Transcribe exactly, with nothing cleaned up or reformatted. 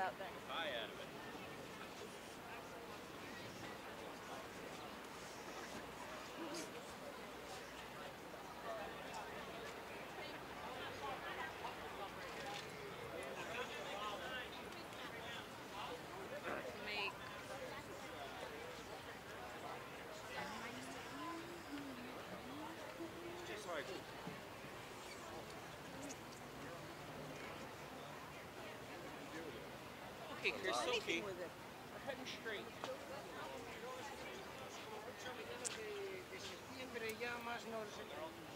out there. Pie out of it. Make It's just like okay, Chris, okay. Anything with it. We're heading straight. De septiembre ya más no sé.